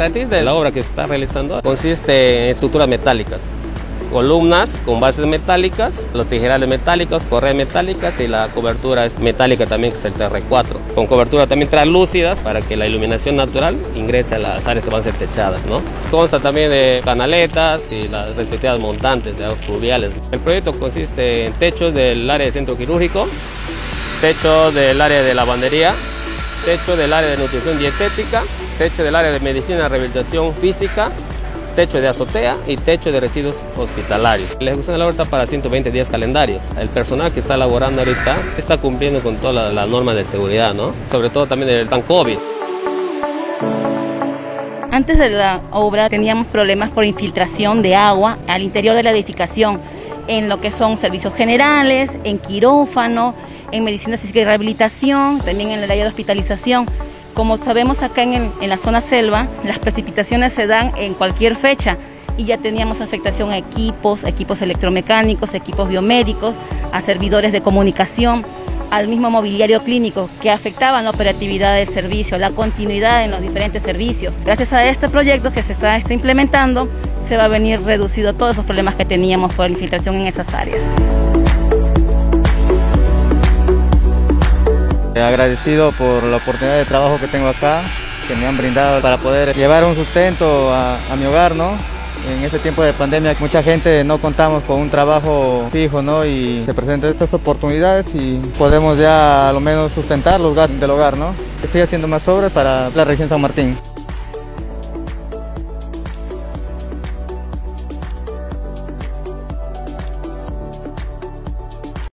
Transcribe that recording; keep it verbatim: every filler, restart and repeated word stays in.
características de la obra que se está realizando consiste en estructuras metálicas, columnas con bases metálicas, los tijerales metálicos, correas metálicas y la cobertura es metálica también, que es el T R cuatro, con cobertura también translúcidas para que la iluminación natural ingrese a las áreas que van a ser techadas, ¿no? Consta también de canaletas y las respectivas montantes de aguas pluviales. El proyecto consiste en techos del área de centro quirúrgico, techo del área de lavandería, techo del área de nutrición dietética, techo del área de medicina y rehabilitación física, techo de azotea y techo de residuos hospitalarios. La ejecución de la obra está para ciento veinte días calendarios. El personal que está laborando ahorita está cumpliendo con todas las la normas de seguridad, ¿no? Sobre todo también del plan COVID. Antes de la obra teníamos problemas por infiltración de agua al interior de la edificación, en lo que son servicios generales, en quirófano, en medicina física y rehabilitación, también en el área de hospitalización. Como sabemos, acá en, el, en la zona selva, las precipitaciones se dan en cualquier fecha y ya teníamos afectación a equipos, equipos electromecánicos, equipos biomédicos, a servidores de comunicación, al mismo mobiliario clínico que afectaban la operatividad del servicio, la continuidad en los diferentes servicios. Gracias a este proyecto que se está, está implementando, se va a venir reducido todos esos problemas que teníamos por la infiltración en esas áreas. Agradecido por la oportunidad de trabajo que tengo acá, que me han brindado para poder llevar un sustento a, a mi hogar, ¿no? En este tiempo de pandemia mucha gente no contamos con un trabajo fijo, ¿no? Y se presentan estas oportunidades y podemos ya a lo menos sustentar los gastos del hogar, ¿no? Que siga haciendo más obras para la región San Martín.